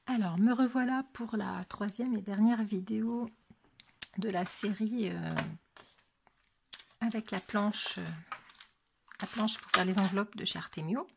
Alors, me revoilà pour la troisième et dernière vidéo de la série avec la planche pour faire les enveloppes de chez Artemio.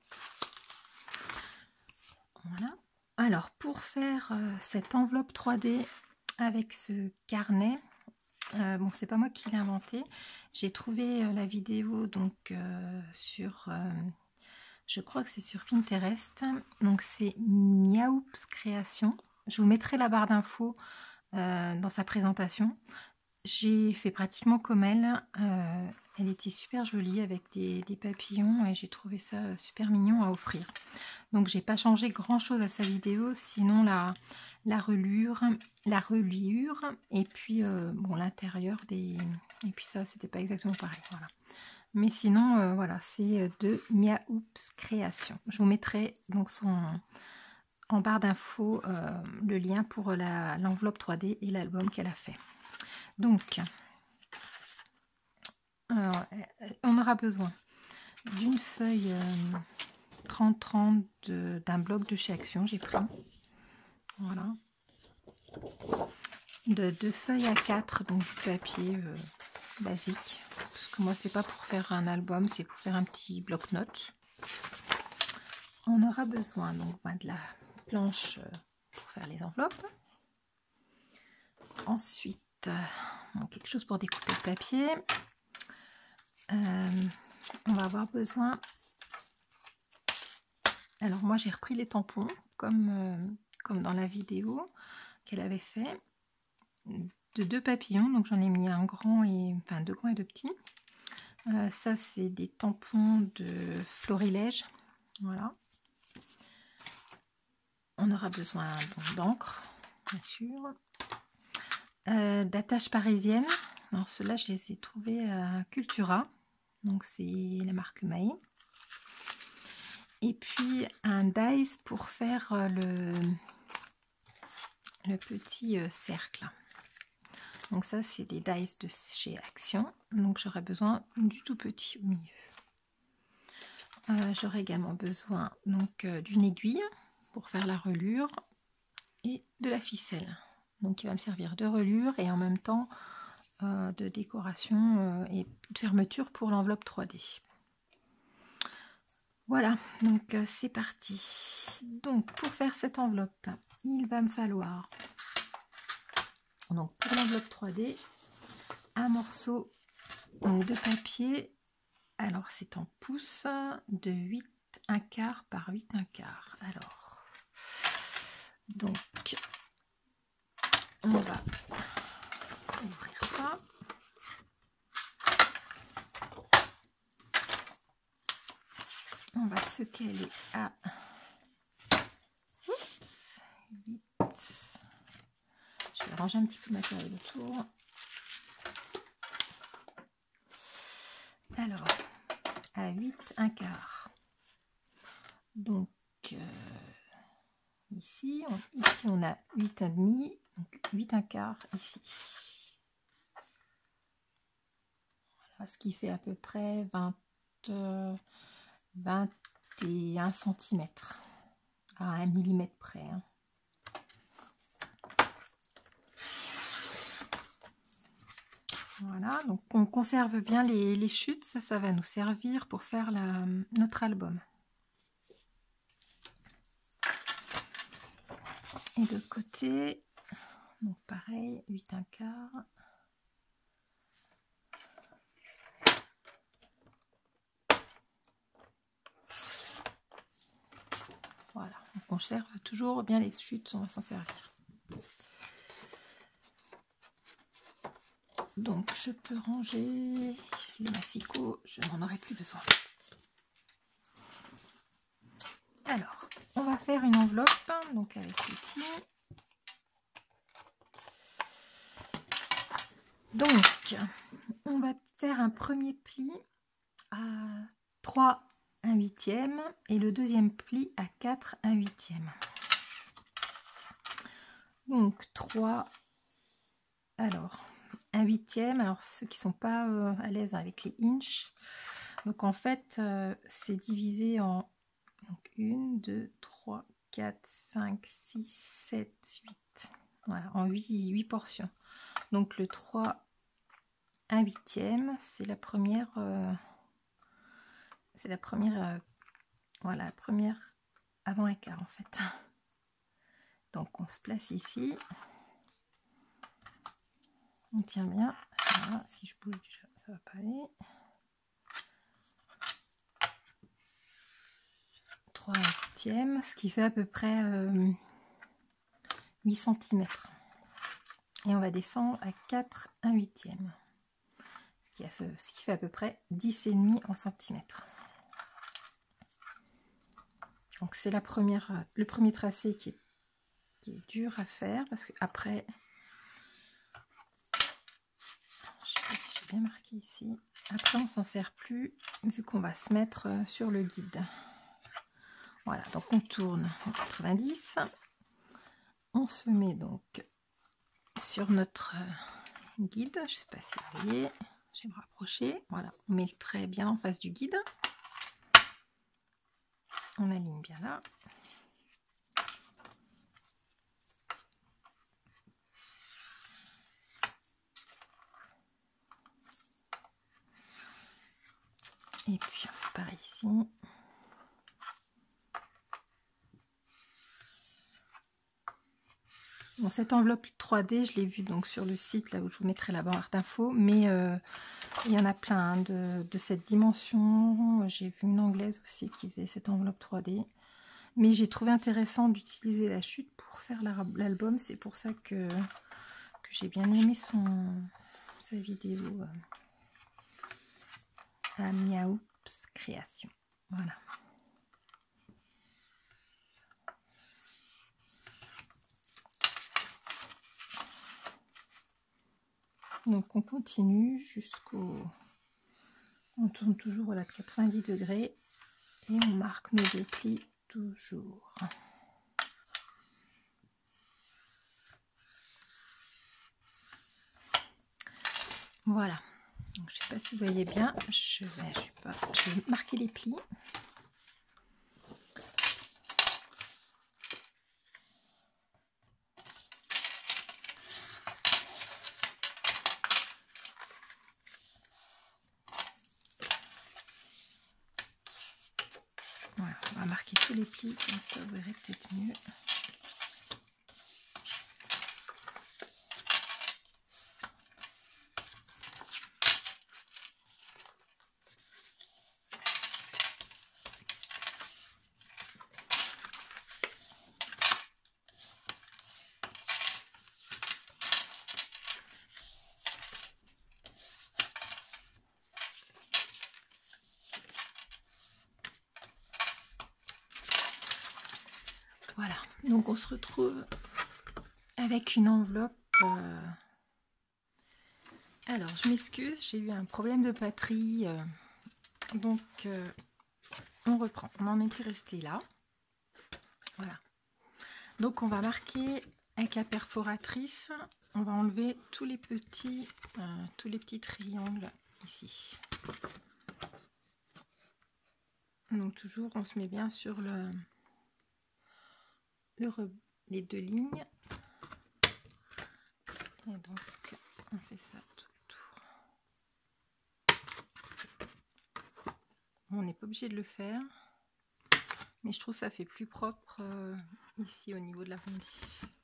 Voilà. Alors, pour faire cette enveloppe 3D avec ce carnet, bon, c'est pas moi qui l'ai inventé. J'ai trouvé la vidéo donc sur... je crois que c'est sur Pinterest. Donc c'est Miaoups Création. Je vous mettrai la barre d'infos dans sa présentation. J'ai fait pratiquement comme elle. Elle était super jolie avec des papillons et j'ai trouvé ça super mignon à offrir. Donc j'ai pas changé grand chose à sa vidéo, sinon la reliure et puis bon, l'intérieur des... Et puis ça, c'était pas exactement pareil. Voilà. Mais sinon, voilà, c'est de Miaoups Création. Je vous mettrai donc en barre d'infos le lien pour l'enveloppe 3D et l'album qu'elle a fait. Donc, alors, on aura besoin d'une feuille 30-30 d'un bloc de chez Action, j'ai pris. Voilà. De 2 feuilles A4, donc du papier basique. Parce que moi, c'est pas pour faire un album, c'est pour faire un petit bloc-notes. On aura besoin donc de la planche pour faire les enveloppes. Ensuite, quelque chose pour découper le papier. On va avoir besoin... Alors moi, j'ai repris les tampons, comme dans la vidéo qu'elle avait fait, de 2 papillons. Donc j'en ai mis un grand et... Enfin, 2 grands et 2 petits. Ça, c'est des tampons de Florilège. Voilà. On aura besoin d'encre, bien sûr. D'attaches parisiennes. Alors ceux-là, je les ai trouvés à Cultura. Donc c'est la marque Maé. Et puis un dies pour faire le petit cercle. Donc ça, c'est des dies de chez Action. Donc j'aurai besoin du tout petit au milieu. J'aurai également besoin donc d'une aiguille pour faire la reliure et de la ficelle. Donc il va me servir de reliure et en même temps de décoration et de fermeture pour l'enveloppe 3D. Voilà, donc c'est parti. Donc pour faire cette enveloppe, il va me falloir, donc pour l'enveloppe 3D, un morceau de papier. Alors c'est en pouces de 8 1/4 par 8 1/4. Alors, donc on va ouvrir ça. On va se caler à 8. Je vais ranger un petit peu de matériel autour. Alors, à 8 1/4. Donc, ici on a 8 1/2, donc 8 1/4 ici. Voilà, ce qui fait à peu près 21 cm à 1 mm près. Hein. Voilà, donc on conserve bien les chutes, ça va nous servir pour faire notre album. Et de l'autre côté, donc pareil, 8 1/4. Voilà, on conserve toujours bien les chutes, on va s'en servir. Donc je peux ranger le massicot, je n'en aurai plus besoin. Alors, on va faire une enveloppe, donc avec l'outil. Donc, on va faire un premier pli à 3 1/8 et le deuxième pli à 4 1/8. Donc 3, alors 1/8, alors ceux qui sont pas à l'aise avec les inches, donc en fait c'est divisé en 1 2 3 4, 5, 6, 7, 8. Voilà, en 8 portions. Donc le 3, 1/8, c'est la première, voilà, la première avant un quart en fait. Donc on se place ici. On tient bien. Voilà, si je bouge déjà, ça va pas aller. 3/8, ce qui fait à peu près 8 cm. Et on va descendre à 4/8, ce qui fait à peu près 10,5 en centimètres. Donc c'est le premier tracé qui est dur à faire, parce que après, je sais pas si j'ai bien marqué ici, après on s'en sert plus vu qu'on va se mettre sur le guide. Voilà, donc on tourne en 90, on se met donc sur notre guide, je sais pas si vous voyez, je vais me rapprocher, voilà, on met le trait bien en face du guide, on aligne bien là. Et puis on fait pareil ici. Bon, cette enveloppe 3D, je l'ai vue donc sur le site là où je vous mettrai la barre d'infos, mais il y en a plein hein, de cette dimension. J'ai vu une anglaise aussi qui faisait cette enveloppe 3D, mais j'ai trouvé intéressant d'utiliser la chute pour faire l'album. C'est pour ça que j'ai bien aimé sa vidéo à Miaoups Création. Voilà. Donc on continue on tourne toujours voilà, de 90 degrés et on marque nos deux plis toujours. Voilà. Donc, je ne sais pas si vous voyez bien. Je vais marquer les plis. Voilà, on va marquer tous les plis, comme ça vous verrez peut-être mieux. Voilà, donc on se retrouve avec une enveloppe. Alors, je m'excuse, j'ai eu un problème de batterie. Donc, on reprend. On en était resté là. Voilà. Donc, on va marquer avec la perforatrice. On va enlever tous les petits triangles ici. Donc, toujours, on se met bien sur les deux lignes. Et donc, on fait ça tout autour. On n'est pas obligé de le faire, mais je trouve que ça fait plus propre ici au niveau de l'arrondi.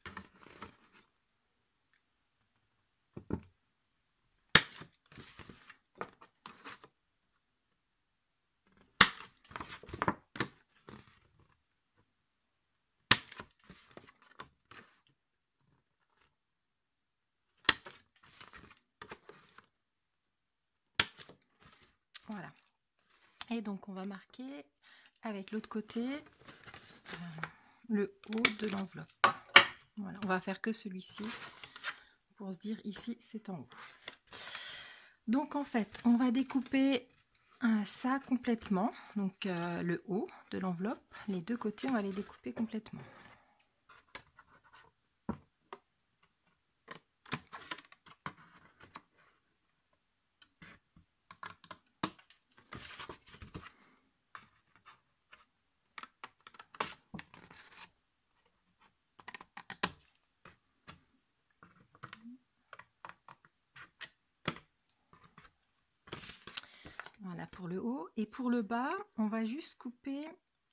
Voilà. Et donc on va marquer avec l'autre côté le haut de l'enveloppe. Voilà, on va faire que celui-ci pour se dire ici c'est en haut. Donc en fait on va découper ça complètement, donc le haut de l'enveloppe, les deux côtés on va les découper complètement. pour le haut. Et pour le bas, on va juste couper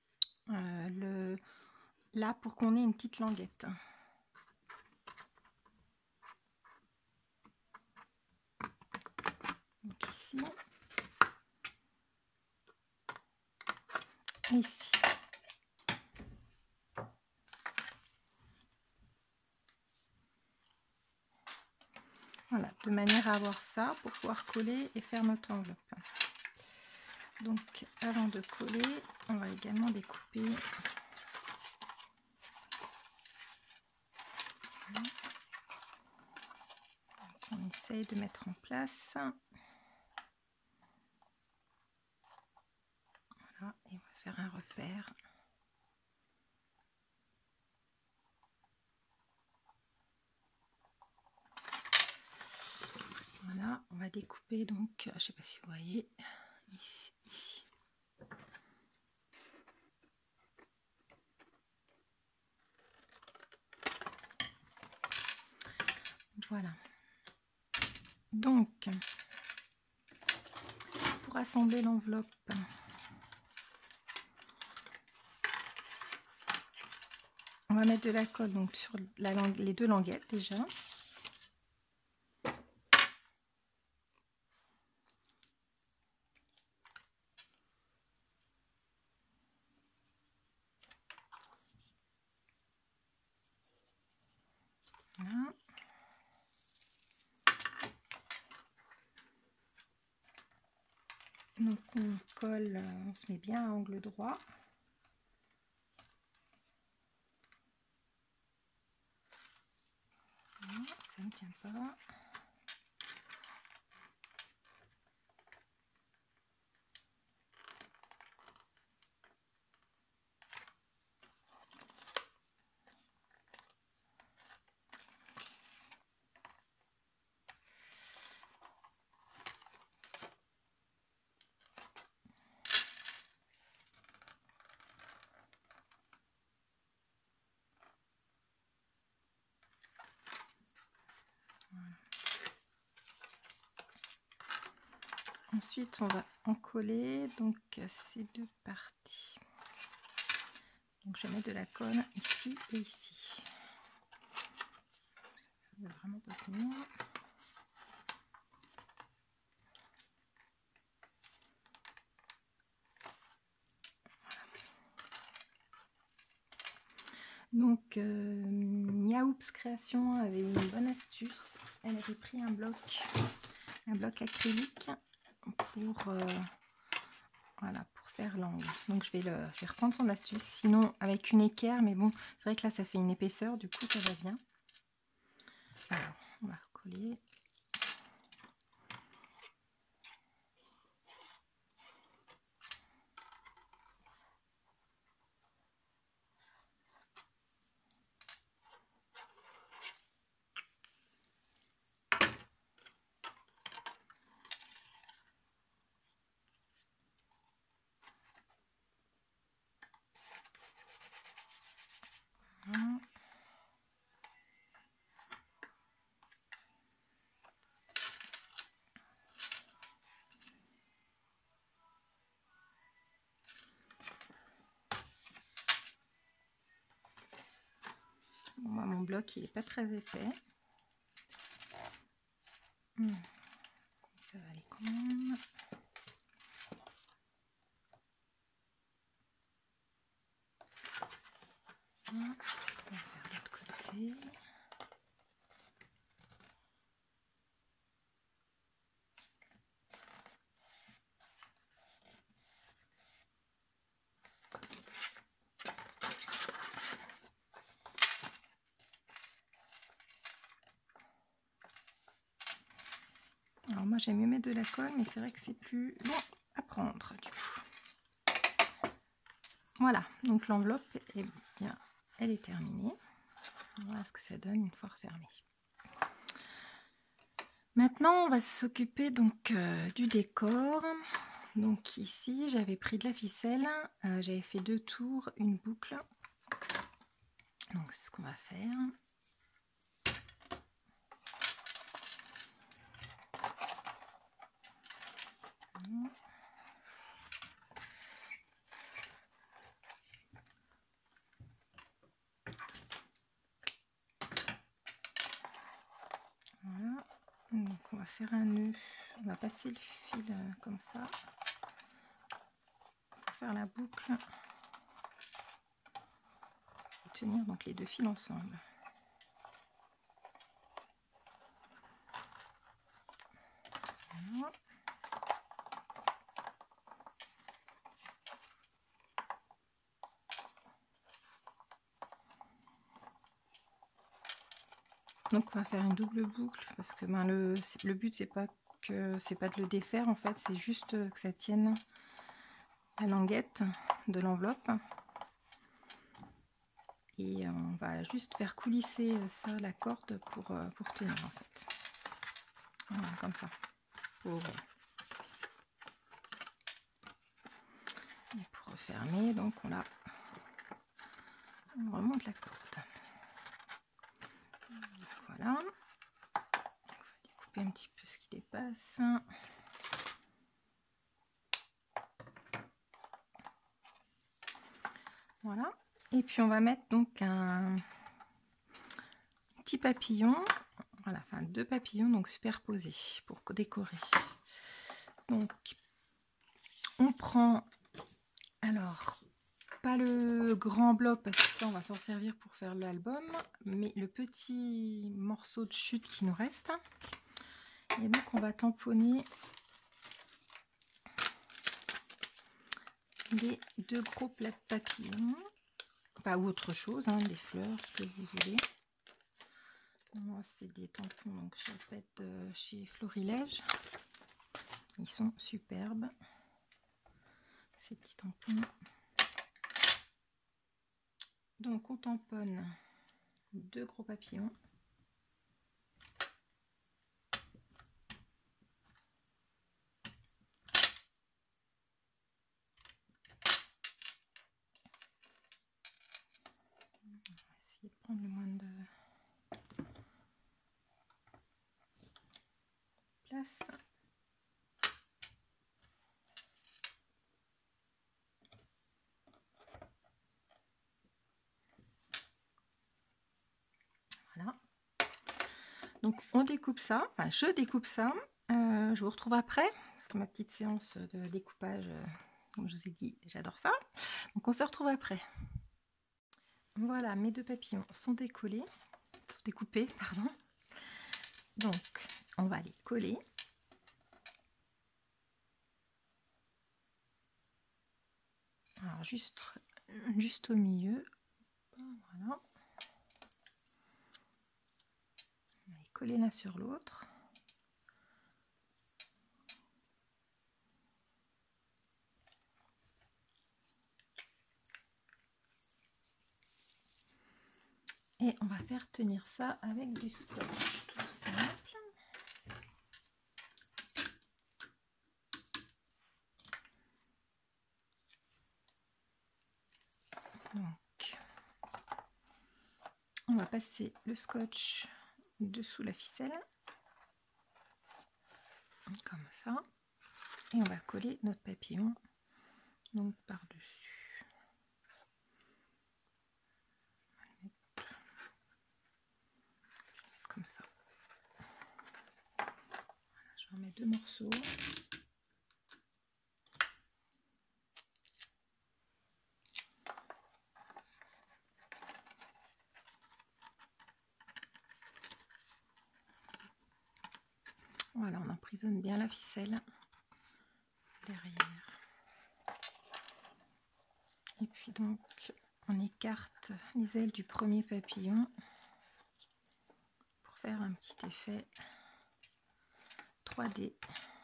là pour qu'on ait une petite languette. Donc ici. Ici. Voilà, de manière à avoir ça pour pouvoir coller et faire notre enveloppe. Donc avant de coller, on va également découper. Donc, on essaye de mettre en place. Voilà, et on va faire un repère. Voilà, on va découper donc, je ne sais pas si vous voyez, ici. Voilà. Donc, pour assembler l'enveloppe, on va mettre de la colle donc sur les deux languettes déjà. Voilà. Donc on colle, on se met bien à angle droit. Voilà, ça ne tient pas. Voilà. Ensuite, on va en coller donc ces deux parties. Donc je vais mettre de la colle ici et ici. Ça ne veut vraiment pas tenir. Donc Miaoups Création avait une bonne astuce. Elle avait pris un bloc acrylique pour voilà, pour faire l'angle. Donc je vais reprendre son astuce. Sinon avec une équerre, mais bon, c'est vrai que là ça fait une épaisseur, du coup ça va bien. Alors on va recoller. Voilà. Bon, moi, mon bloc il est pas très épais. Ça va aller quand même. On va faire l'autre côté. Alors moi j'aime mieux mettre de la colle, mais c'est vrai que c'est plus long à prendre du coup. Voilà, donc l'enveloppe est bien, elle est terminée. Voilà ce que ça donne une fois refermée. Maintenant on va s'occuper donc du décor. Donc ici j'avais pris de la ficelle, j'avais fait 2 tours, une boucle. Donc c'est ce qu'on va faire. va faire un nœud. On va passer le fil comme ça pour faire la boucle et tenir donc les deux fils ensemble. Voilà. Donc on va faire une double boucle parce que ben, le but c'est pas de le défaire en fait, c'est juste que ça tienne la languette de l'enveloppe. Et on va juste faire coulisser ça, la corde, pour tenir en fait. Voilà, comme ça. Pour refermer, donc on remonte la corde. Voilà. On va découper un petit peu ce qui dépasse. Voilà. Et puis on va mettre donc un petit papillon. Voilà, enfin 2 papillons donc superposés pour décorer. Donc on prend, alors pas le grand bloc parce que ça on va s'en servir pour faire l'album, mais le petit morceau de chute qui nous reste. Et donc on va tamponner les 2 gros papillons, enfin ou autre chose, hein, des fleurs, ce que vous voulez. Moi c'est des tampons donc de chez Florilège. Ils sont superbes ces petits tampons. Donc on tamponne 2 gros papillons. On va essayer de prendre le moins de place. Voilà. Donc on découpe ça, enfin je découpe ça. Je vous retrouve après, parce que ma petite séance de découpage, comme je vous ai dit, j'adore ça. Donc on se retrouve après. Voilà, mes 2 papillons sont décollés, sont découpés, pardon. Donc on va les coller. Alors juste au milieu. Voilà. On va les coller l'un sur l'autre. Et on va faire tenir ça avec du scotch, tout simple. Donc, on va passer le scotch dessous la ficelle, comme ça. Et on va coller notre papillon donc par-dessus. Comme ça. Voilà, je remets 2 morceaux. Voilà, on emprisonne bien la ficelle derrière. Et puis donc, on écarte les ailes du premier papillon pour faire un petit effet 3D.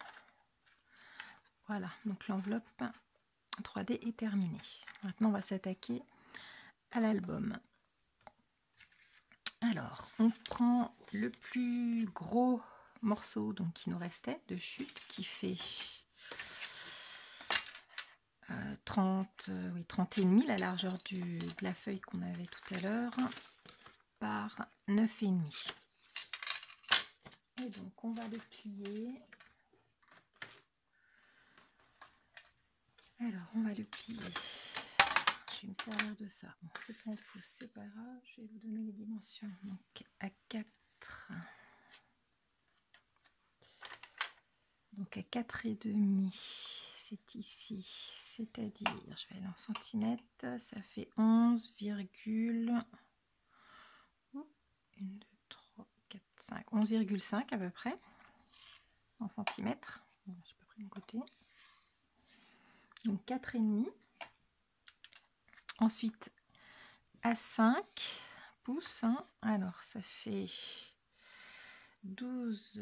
Voilà, donc l'enveloppe 3D est terminée. Maintenant, on va s'attaquer à l'album. Alors, on prend le plus gros morceau donc qui nous restait de chute, qui fait 30,5 la largeur de la feuille qu'on avait tout à l'heure, par 9,5. Et donc on va le plier. Alors on va le plier. Je vais me servir de ça. Bon, c'est en pouces, c'est pas grave. Je vais vous donner les dimensions. Donc à 4. Donc à 4,5, c'est ici, c'est-à-dire, je vais aller en centimètres, ça fait 11, 1, 2, 3, 4, 5, 11,5 à peu près, en centimètres. Je n'ai pas pris mon côté. Donc 4,5. Ensuite, à 5 pouces, hein. Alors ça fait 12,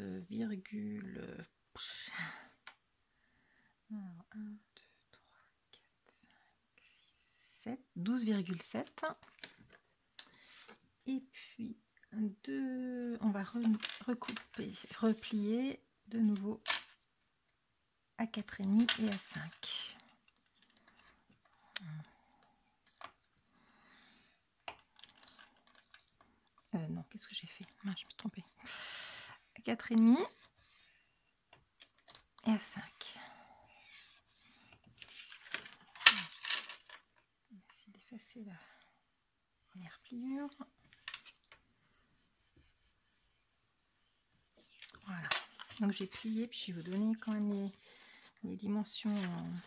12,7. Et puis on va recouper, replier de nouveau à 4,5 et à 5. Non, qu'est-ce que j'ai fait? Ah, je me suis trompée. À 4,5 et à 5. On va essayer d'effacer la première pliure. Voilà. Donc j'ai plié, puis je vais vous donner quand même les dimensions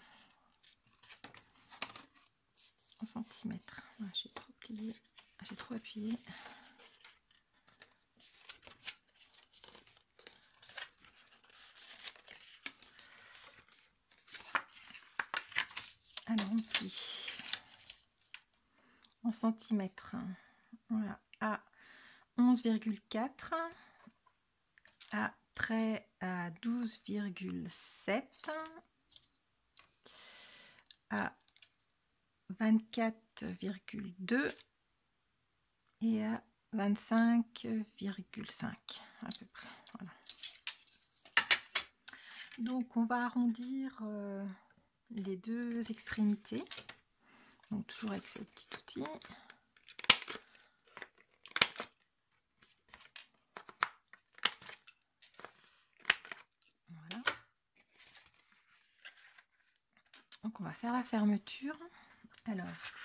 en centimètres. Voilà, j'ai trop plié, j'ai trop appuyé. Alors on plie en centimètres. Voilà, à 11,4, à trait à 12,7, à 24,2 et à 25,5 à peu près. Voilà. Donc on va arrondir les deux extrémités. Donc toujours avec ce petit outil. Voilà. Donc on va faire la fermeture. Alors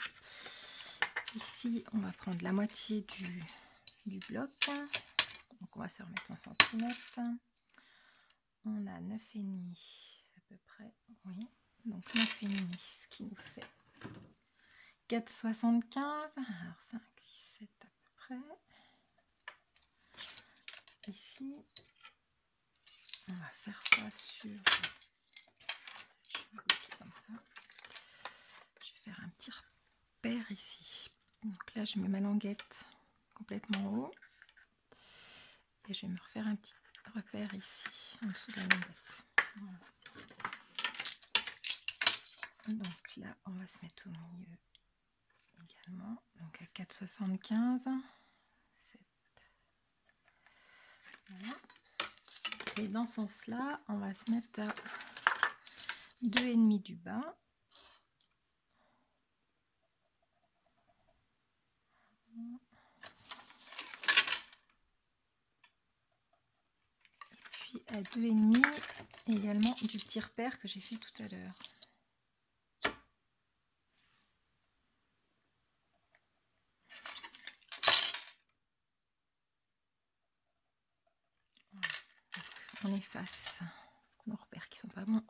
ici on va prendre la moitié du bloc. Donc on va se remettre en centimètres. On a 9,5 à peu près. Oui. Donc 9,5, ce qui nous fait 4,75. Alors 5, 6, 7 à peu près. Ici, on va faire ça sur... comme ça. Je vais faire un petit repère ici. Donc là, je mets ma languette complètement haut. Et je vais me refaire un petit repère ici, en dessous de la languette. Voilà. Donc là, on va se mettre au milieu également. Donc à 4,75. Voilà. Et dans ce sens-là, on va se mettre à 2,5 du bas. Et puis à 2,5 également du petit repère que j'ai fait tout à l'heure. On efface nos repères qui sont pas bons.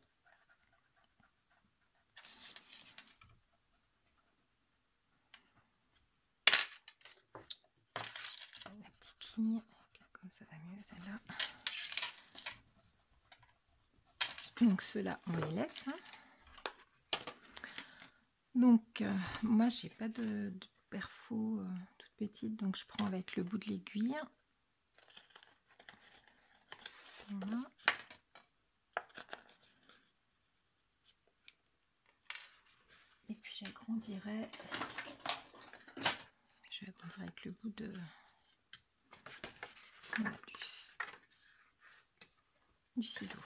La petite ligne, comme ça va mieux celle-là. Donc ceux-là, on les laisse. Donc moi, j'ai pas de perfo toute petite, donc je prends avec le bout de l'aiguille. Voilà. Et puis j'agrandirai. Je vais agrandir avec le bout de voilà, du ciseau.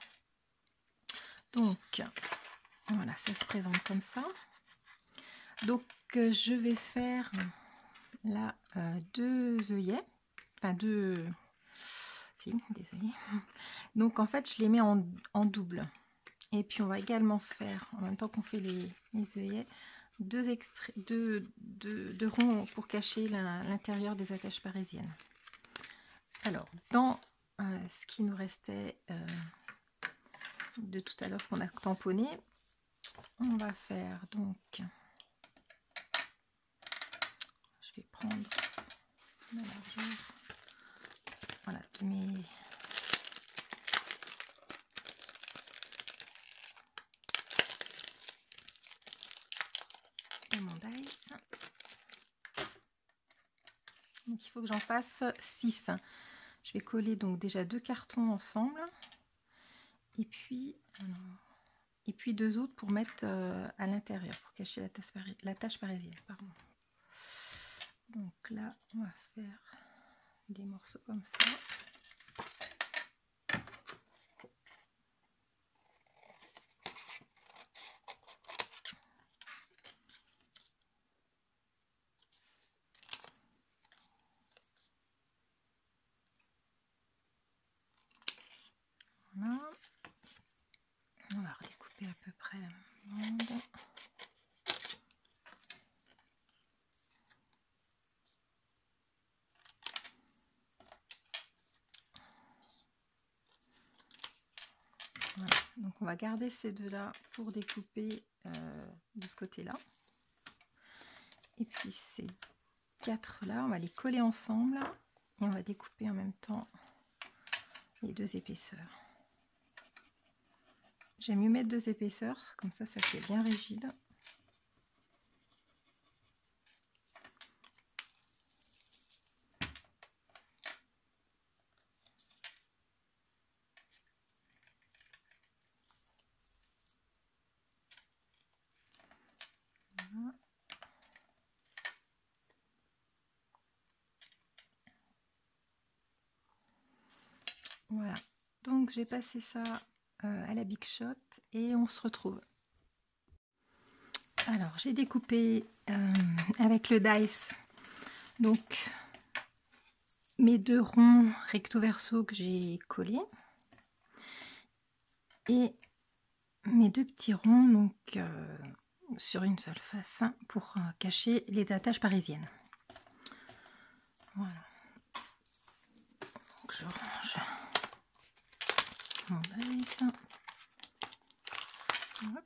Donc voilà, ça se présente comme ça. Donc je vais faire là 2 œillets, enfin des œillets. Donc en fait je les mets en double. Et puis on va également faire, en même temps qu'on fait les œillets, deux ronds pour cacher l'intérieur des attaches parisiennes. Alors dans ce qui nous restait de tout à l'heure, ce qu'on a tamponné. On va faire donc, je vais prendre la largeur, voilà, de mon dice. Donc il faut que j'en fasse 6. Je vais coller donc déjà 2 cartons ensemble et puis 2 autres pour mettre à l'intérieur pour cacher la tache parisienne, pardon. Donc là on va faire des morceaux comme ça. Voilà. On va redécouper à peu près la même bande. Voilà. Donc on va garder ces deux-là pour découper de ce côté-là. Et puis ces 4-là, on va les coller ensemble et on va découper en même temps les 2 épaisseurs. J'aime mieux mettre 2 épaisseurs, comme ça fait bien rigide. Voilà. Voilà, donc j'ai passé ça à la Big Shot et on se retrouve. Alors j'ai découpé avec le dice donc mes 2 ronds recto verso que j'ai collés et mes 2 petits ronds donc sur une seule face pour cacher les attaches parisiennes. Voilà, donc je range mon dice. Hop.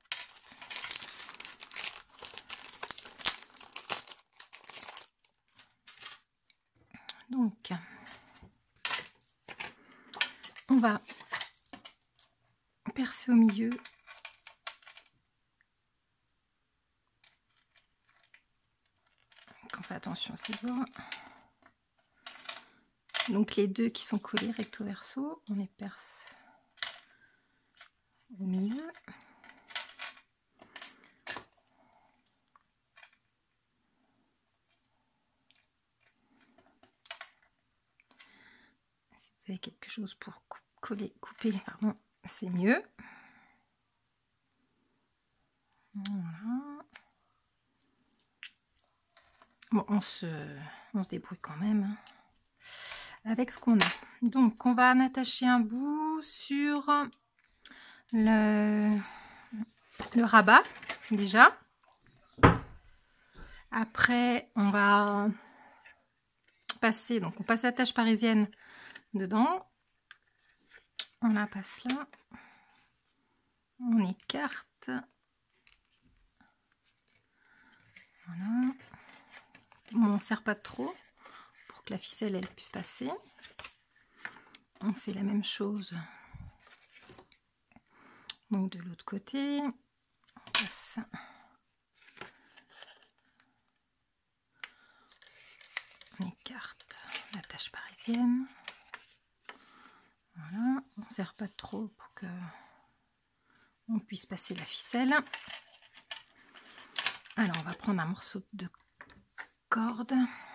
Donc on va percer au milieu. Donc on fait attention à ces bords. Donc les 2 qui sont collés recto verso, on les perce au milieu. Si vous avez quelque chose pour couper, pardon, c'est mieux. Voilà. Bon, on se débrouille quand même avec ce qu'on a. Donc on va en attacher un bout sur le rabat déjà. Après on va passer, donc on passe la tache parisienne dedans, on la passe là, on écarte, voilà, bon, on ne serre pas trop pour que la ficelle elle puisse passer. On fait la même chose donc de l'autre côté, on passe on écarte la tache parisienne. Voilà, on ne serre pas trop pour que on puisse passer la ficelle. Alors on va prendre un morceau de corde.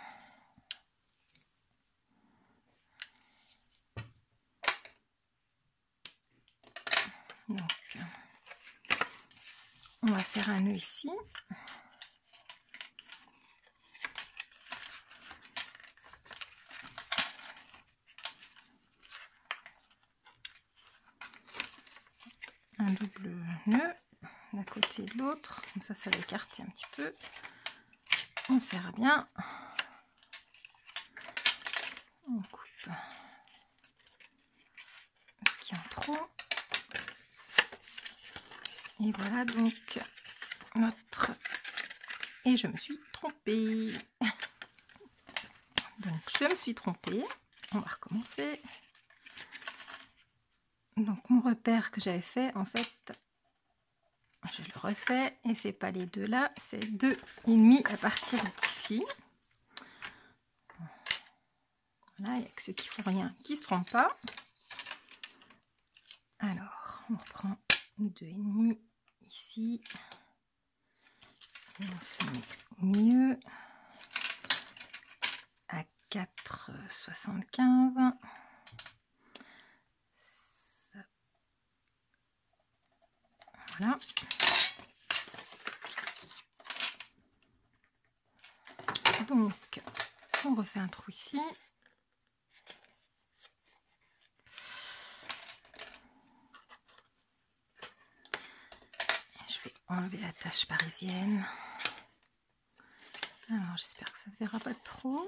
Donc on va faire un nœud ici. Un double nœud d'un côté et de l'autre, comme ça va écarter un petit peu. On serre bien, on coupe ce qui est en trop. Et voilà donc notre... Et je me suis trompée. Donc je me suis trompée. On va recommencer. Donc mon repère que j'avais fait, en fait, je le refais. Et c'est pas les deux là, c'est 2,5 à partir d'ici. Voilà, il n'y a que ceux qui font rien qui ne se trompent pas. Alors, on reprend 2,5 ici. Et on se met au milieu à 4,75. Voilà. Donc, on refait un trou ici. Je vais enlever la tache parisienne. Alors, j'espère que ça ne verra pas trop.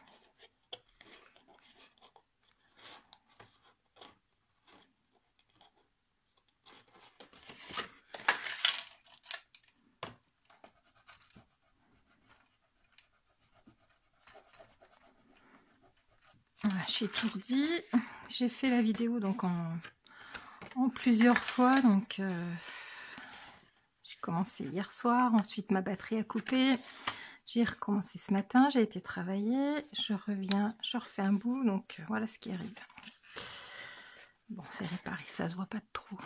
Voilà, je suis étourdie. J'ai fait la vidéo donc en plusieurs fois. Donc, j'ai commencé hier soir. Ensuite, ma batterie a coupé. J'ai recommencé ce matin. J'ai été travailler. Je reviens, je refais un bout. Donc, voilà ce qui arrive. Bon, c'est réparé. Ça se voit pas de trou.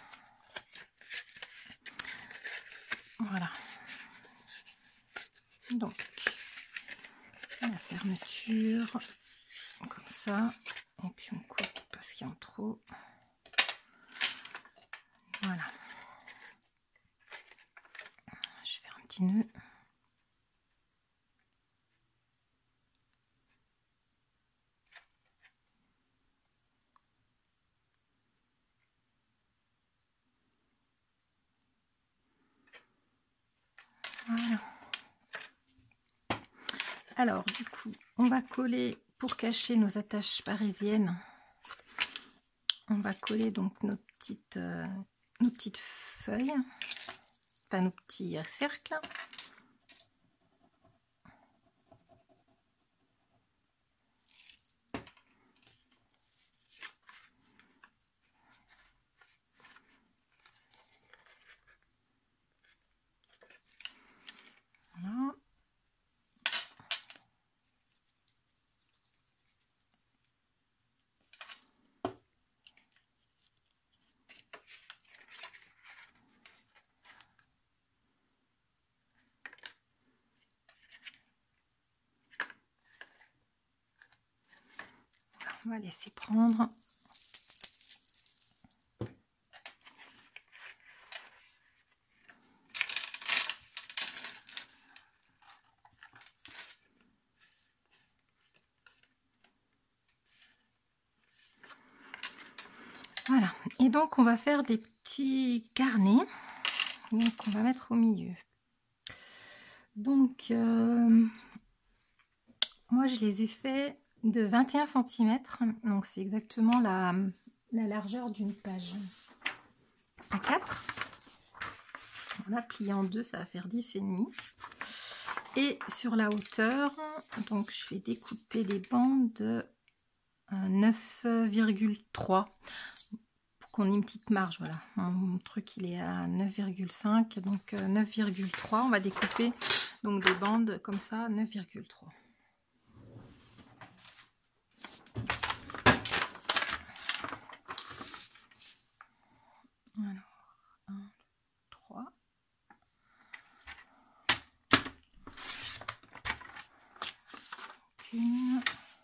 Voilà. Donc, la fermeture, comme ça. Et puis on coupe parce qu'il y a trop. Voilà. Je vais faire un petit nœud. Voilà. Alors, du coup, on va coller, pour cacher nos attaches parisiennes, on va coller donc nos petites feuilles, enfin nos petits cercles. Voilà. On va laisser prendre. Voilà. Et donc, on va faire des petits carnets. Donc, on va mettre au milieu. Donc, moi, je les ai fait de 21 cm. Donc, c'est exactement la largeur d'une page A4. Voilà, plié en deux, ça va faire 10,5. Et sur la hauteur, donc je vais découper les bandes de 9,3 pour qu'on ait une petite marge. Voilà, mon truc il est à 9,5, donc 9,3. On va découper donc des bandes comme ça, 9,3. Alors, 1, 2, 3. Une.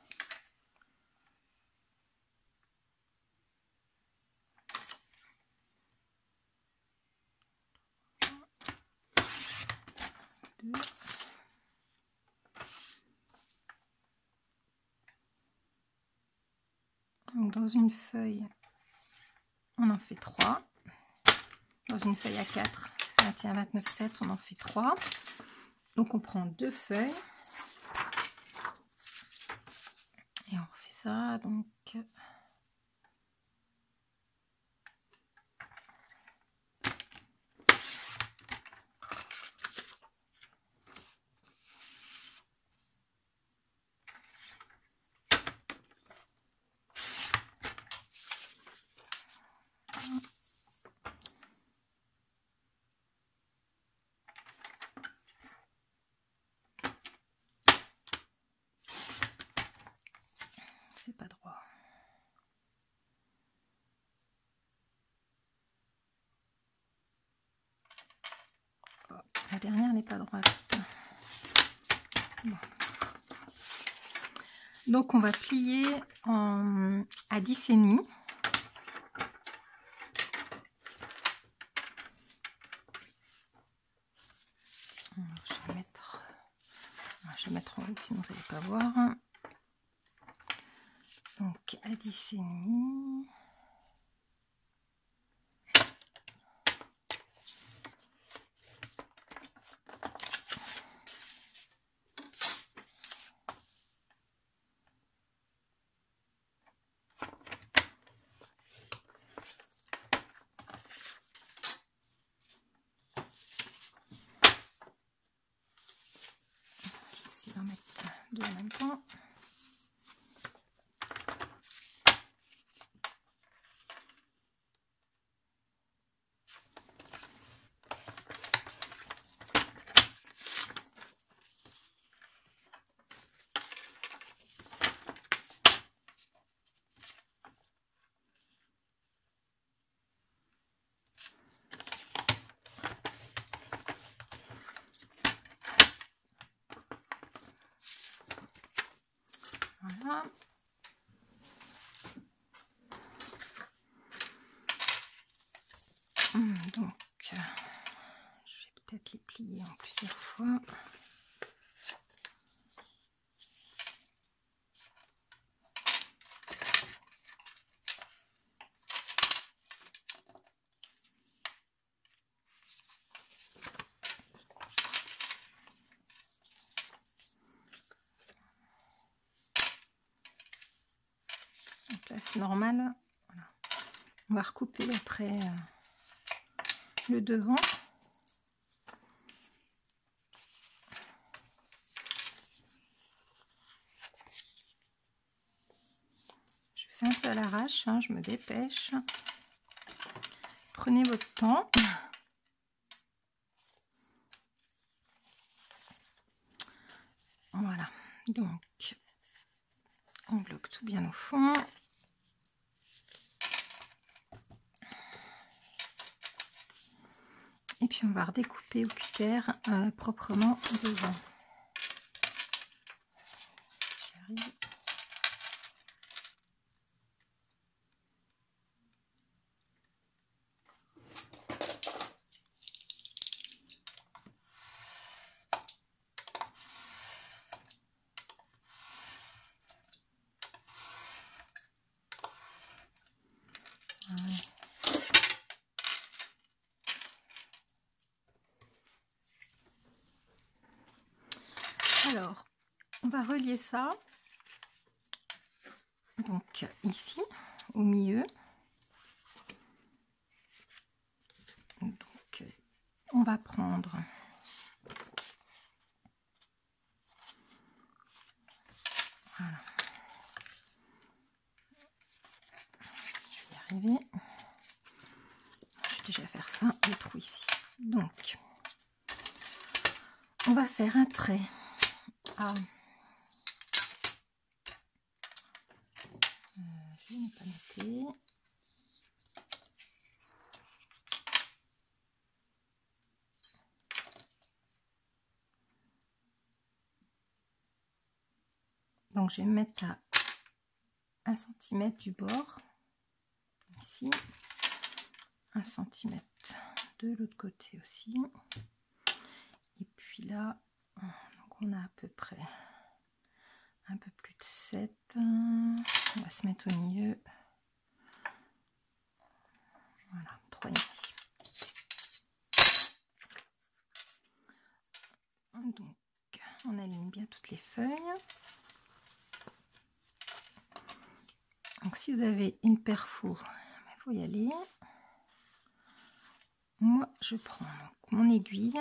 Deux. Donc dans une feuille, on en fait 3. Dans une feuille à 4, 21, 29, 7, on en fait 3. Donc on prend 2 feuilles. Et on refait ça, donc... c'est pas droit. Oh, la dernière n'est pas droite. Bon. Donc on va plier à 10,5. Je vais mettre en haut, sinon vous n'allez pas voir. Donc à 10,5. D'en mettre deux en même temps. Voilà. Donc, je vais peut-être les plier en plusieurs fois. Donc là, c'est normal. Voilà. On va recouper après le devant. Je fais un peu à l'arrache, hein, je me dépêche. Prenez votre temps. Voilà, donc on bloque tout bien au fond. Et puis on va redécouper au cutter proprement devant. J'arrive. Alors, on va relier ça, donc ici, au milieu. Donc, on va prendre voilà. Je vais y arriver. Je vais déjà faire ça, le trou ici. Donc, on va faire un trait à... je n'ai pas noté. Donc je vais me mettre à 1 cm du bord, ici, 1 cm de l'autre côté aussi. Et puis là, donc on a à peu près un peu plus de 7. On va se mettre au milieu. Voilà, 3,5. Donc on aligne bien toutes les feuilles. Donc si vous avez une perfo, il faut y aller. Moi je prends donc mon aiguille,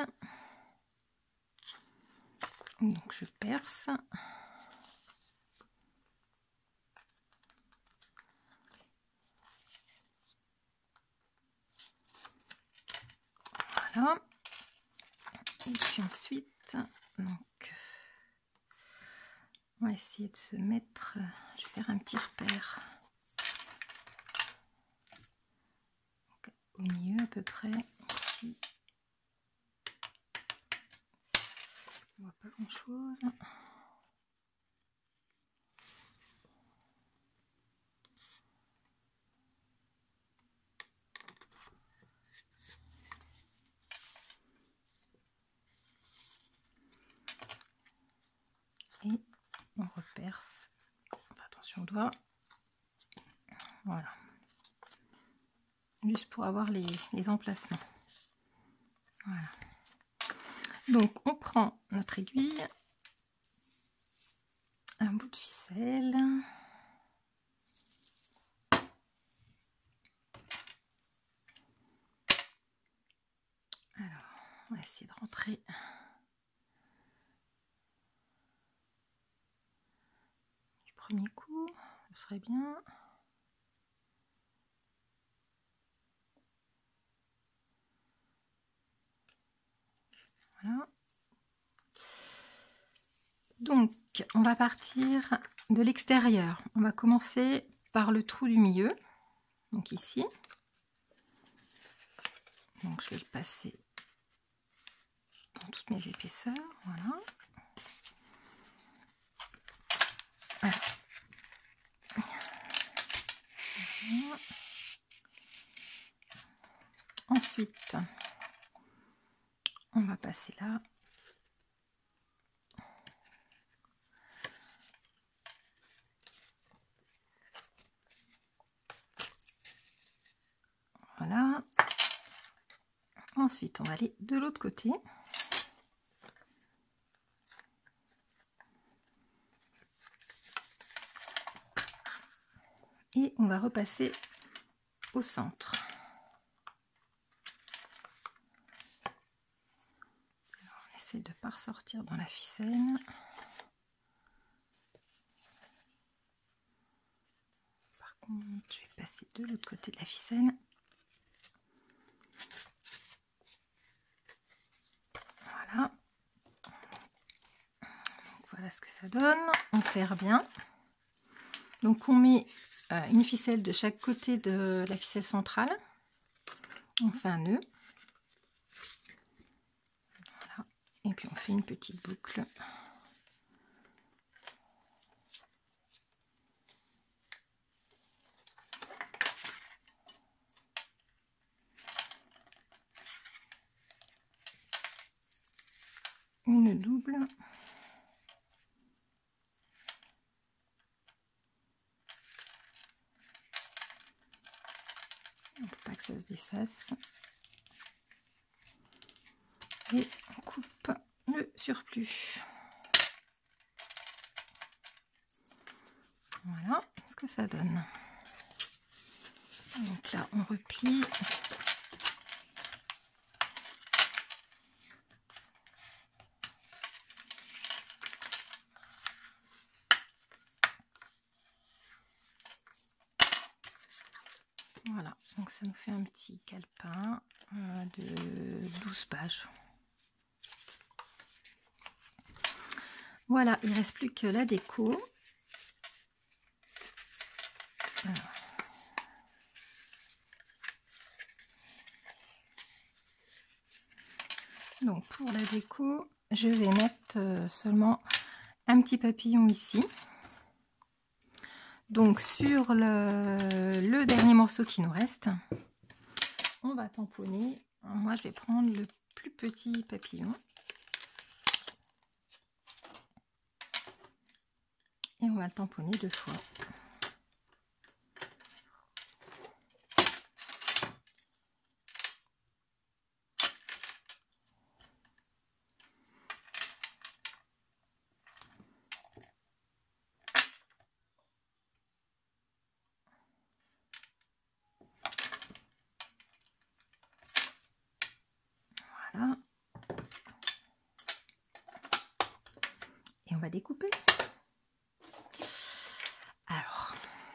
donc je perce. Voilà. Et puis ensuite, donc On va essayer de se mettre, je vais faire un petit repère. Donc, au milieu à peu près. Ici. On voit pas grand chose. Et on reperce. Enfin, attention au doigt. Voilà. Juste pour avoir les emplacements. Voilà. Donc on prend notre aiguille, un bout de ficelle. Alors, on va essayer de rentrer du premier coup, ce serait bien. Voilà. Donc, on va partir de l'extérieur. On va commencer par le trou du milieu, donc ici. Donc, je vais le passer dans toutes mes épaisseurs. Voilà. Voilà. Voilà. Ensuite, on va passer là. Voilà. Ensuite, on va aller de l'autre côté. Et on va repasser au centre. Alors, on essaie de ne pas ressortir dans la ficelle. Par contre, je vais passer de l'autre côté de la ficelle. Voilà. Donc, voilà ce que ça donne. On serre bien. Donc on met une ficelle de chaque côté de la ficelle centrale. On fait un nœud. Voilà. Et puis on fait une petite boucle. Une double. Pour pas que ça se défasse. Et on coupe le surplus. Voilà ce que ça donne. Donc là on replie. Voilà, donc ça nous fait un petit calepin de 12 pages. Voilà, il ne reste plus que la déco. Alors. Donc pour la déco, je vais mettre seulement un petit papillon ici. Donc sur le dernier morceau qui nous reste, on va tamponner. Moi je vais prendre le plus petit papillon. Et on va le tamponner 2 fois. Voilà. Et on va découper. Alors,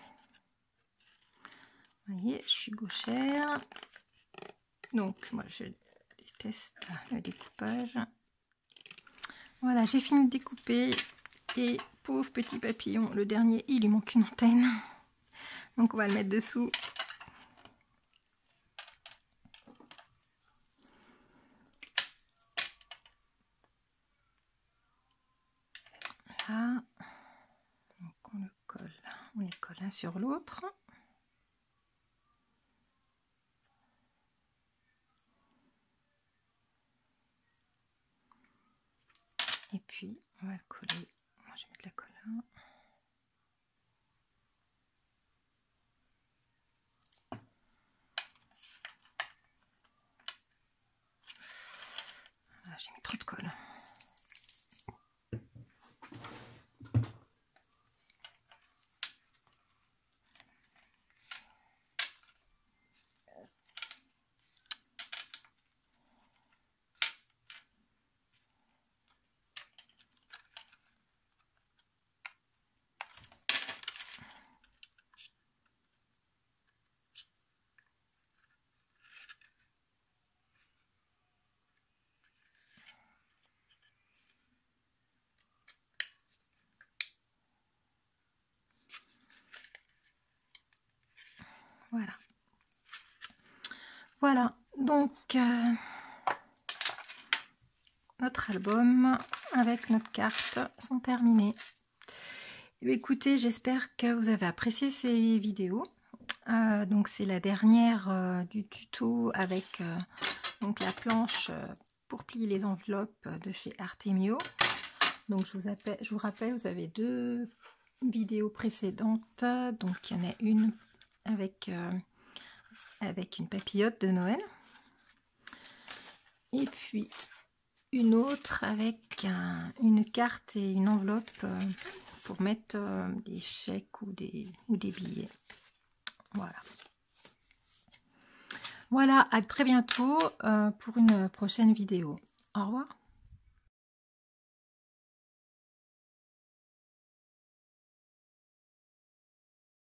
vous voyez, je suis gauchère. Donc, moi, je déteste le découpage. Voilà, j'ai fini de découper. Et pauvre petit papillon. Le dernier, il lui manque une antenne. Donc on va le mettre dessous. Là. Donc on le colle. On les colle l'un sur l'autre. Et puis on va le coller. Moi, je vais mettre la colle là. Ah, j'ai mis trop de colle. Voilà. Voilà, donc notre album avec notre carte sont terminés. Et écoutez, j'espère que vous avez apprécié ces vidéos. Donc c'est la dernière du tuto avec donc la planche pour plier les enveloppes de chez Artemio. Donc je vous rappelle, vous avez 2 vidéos précédentes. Donc il y en a une avec une papillote de Noël. Et puis une autre avec une carte et une enveloppe pour mettre des chèques ou des billets. Voilà. Voilà, à très bientôt pour une prochaine vidéo. Au revoir.